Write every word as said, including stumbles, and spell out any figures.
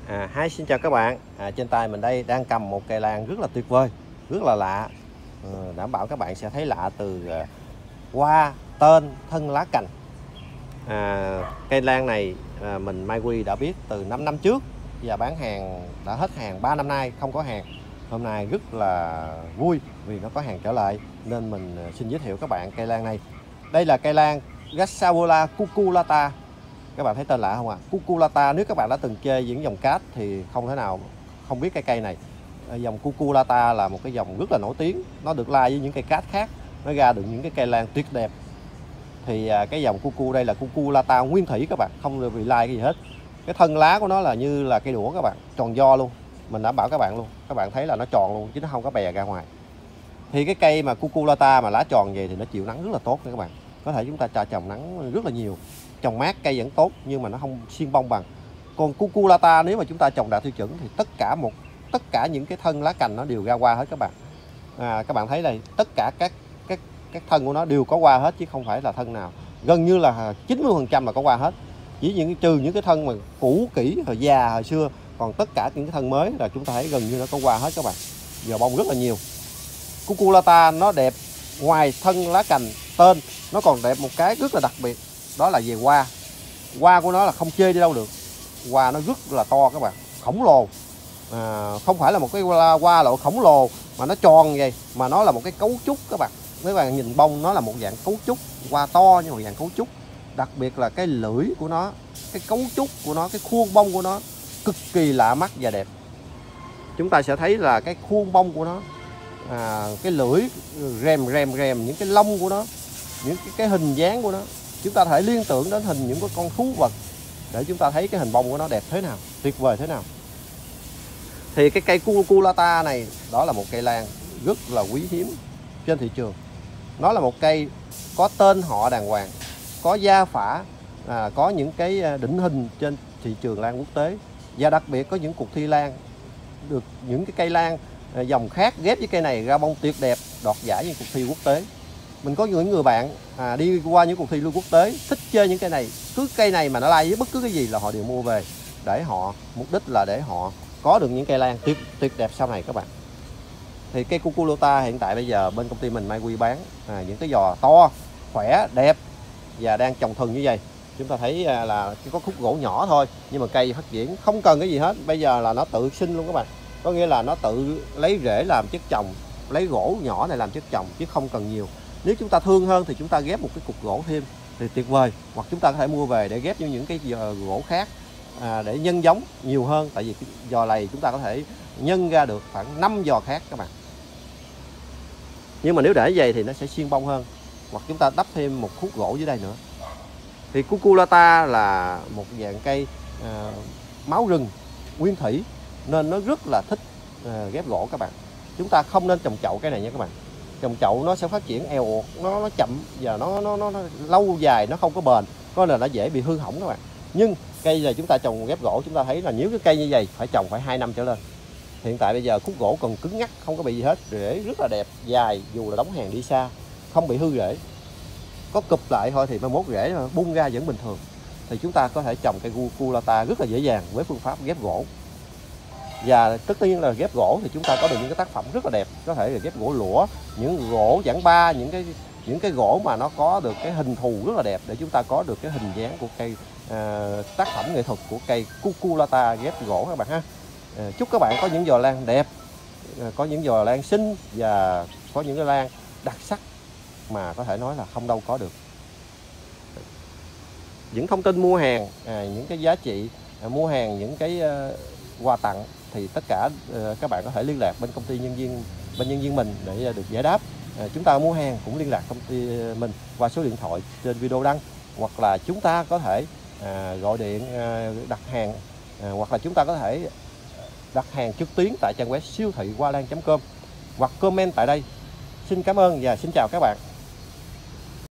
À, hi, xin chào các bạn. À, trên tay mình đây đang cầm một cây lan rất là tuyệt vời, rất là lạ. Ờ, đảm bảo các bạn sẽ thấy lạ từ à, hoa, tên, thân, lá cành. À, cây lan này à, mình Mai Quy đã biết từ năm năm trước và bán hàng đã hết hàng ba năm nay không có hàng. Hôm nay rất là vui vì nó có hàng trở lại nên mình xin giới thiệu các bạn cây lan này. Đây là cây lan Gassawola cucullata. Các bạn thấy tên lạ không ạ? À? Cucullata, nếu các bạn đã từng chơi những dòng cát thì không thể nào không biết cái cây này. Dòng Cucullata là một cái dòng rất là nổi tiếng, nó được lai với những cây cát khác, nó ra được những cái cây lan tuyệt đẹp. Thì cái dòng Cucu đây là Cucullata nguyên thủy các bạn, không được bị lai cái gì hết. Cái thân lá của nó là như là cây đũa các bạn, tròn do luôn. Mình đảm bảo các bạn luôn, các bạn thấy là nó tròn luôn chứ nó không có bè ra ngoài. Thì cái cây mà Cucullata mà lá tròn vậy thì nó chịu nắng rất là tốt nha các bạn. Có thể chúng ta cho trồng nắng rất là nhiều. Trồng mát cây vẫn tốt nhưng mà nó không xiên bông bằng. Còn Cucullata nếu mà chúng ta trồng đạt tiêu chuẩn thì tất cả một tất cả những cái thân lá cành nó đều ra hoa hết các bạn. À, các bạn thấy đây, tất cả các các các thân của nó đều có hoa hết chứ không phải là thân nào. Gần như là chín mươi phần trăm là có hoa hết. Chỉ những trừ những cái thân mà cũ kỹ hồi già hồi xưa, còn tất cả những cái thân mới là chúng ta thấy gần như nó có hoa hết các bạn. Giờ bông rất là nhiều. Cucullata nó đẹp, ngoài thân lá cành tên nó còn đẹp một cái rất là đặc biệt, đó là về hoa. Hoa của nó là không chê đi đâu được, hoa nó rất là to các bạn, khổng lồ. À, không phải là một cái hoa, hoa loại khổng lồ mà nó tròn vậy, mà nó là một cái cấu trúc các bạn. Mấy bạn nhìn bông nó là một dạng cấu trúc, hoa to nhưng mà dạng cấu trúc. Đặc biệt là cái lưỡi của nó, cái cấu trúc của nó, cái khuôn bông của nó cực kỳ lạ mắt và đẹp. Chúng ta sẽ thấy là cái khuôn bông của nó, à, cái lưỡi rèm rèm rèm, những cái lông của nó, những cái, cái hình dáng của nó, chúng ta thể liên tưởng đến hình những cái con thú vật để chúng ta thấy cái hình bông của nó đẹp thế nào, tuyệt vời thế nào. Thì cái cây Cucullata này đó là một cây lan rất là quý hiếm trên thị trường. Nó là một cây có tên họ đàng hoàng, có gia phả, à, có những cái định hình trên thị trường lan quốc tế, và đặc biệt có những cuộc thi lan được những cái cây lan à, dòng khác ghép với cây này ra bông tuyệt đẹp, đoạt giải những cuộc thi quốc tế. Mình có những người bạn à, đi qua những cuộc thi lưu quốc tế thích chơi những cây này, cứ cây này mà nó lai với bất cứ cái gì là họ đều mua về, để họ mục đích là để họ có được những cây lan tuyệt tuyệt đẹp sau này các bạn. Thì cây Cucullata hiện tại bây giờ bên công ty mình Mai Quy bán à, những cái giò to, khỏe, đẹp và đang trồng thừng như vậy. Chúng ta thấy à, là có khúc gỗ nhỏ thôi nhưng mà cây phát triển không cần cái gì hết. Bây giờ là nó tự sinh luôn các bạn, có nghĩa là nó tự lấy rễ làm chất trồng, lấy gỗ nhỏ này làm chất trồng chứ không cần nhiều. Nếu chúng ta thương hơn thì chúng ta ghép một cái cục gỗ thêm thì tuyệt vời, hoặc chúng ta có thể mua về để ghép với những cái giò gỗ khác à, để nhân giống nhiều hơn. Tại vì cái giò này chúng ta có thể nhân ra được khoảng năm giò khác các bạn. Nhưng mà nếu để vậy thì nó sẽ xiên bông hơn, hoặc chúng ta đắp thêm một khúc gỗ dưới đây nữa. Thì Cucullata là một dạng cây à, máu rừng nguyên thủy nên nó rất là thích à, ghép gỗ các bạn. Chúng ta không nên trồng chậu cái này nha các bạn. Trồng chậu nó sẽ phát triển eo uột, nó, nó chậm và nó, nó, nó, nó lâu dài nó không có bền, có là nó dễ bị hư hỏng các bạn. Nhưng cây là chúng ta trồng ghép gỗ, chúng ta thấy là nếu cái cây như vậy phải trồng phải hai năm trở lên. Hiện tại bây giờ khúc gỗ còn cứng ngắc, không có bị gì hết, rễ rất là đẹp, dài, dù là đóng hàng đi xa không bị hư rễ, có cụp lại thôi thì mai mốt rễ bung ra vẫn bình thường. Thì chúng ta có thể trồng cây Cucullata rất là dễ dàng với phương pháp ghép gỗ. Và tất nhiên là ghép gỗ thì chúng ta có được những cái tác phẩm rất là đẹp, có thể là ghép gỗ lũa, những gỗ giảng ba, những cái những cái gỗ mà nó có được cái hình thù rất là đẹp để chúng ta có được cái hình dáng của cây à, tác phẩm nghệ thuật của cây Cucullata ghép gỗ các bạn ha. À, chúc các bạn có những giò lan đẹp, à, có những giò lan xinh và có những cái lan đặc sắc mà có thể nói là không đâu có được. Những thông tin mua hàng, à, những cái giá trị à, mua hàng, những cái uh, quà tặng thì tất cả uh, các bạn có thể liên lạc bên công ty nhân viên bên nhân viên mình để uh, được giải đáp. À, chúng ta mua hàng cũng liên lạc công ty mình qua số điện thoại trên video đăng, hoặc là chúng ta có thể à, gọi điện à, đặt hàng, à, hoặc là chúng ta có thể đặt hàng trực tuyến tại trang web siêu thị hoa lan chấm com hoặc comment tại đây. Xin cảm ơn và xin chào các bạn.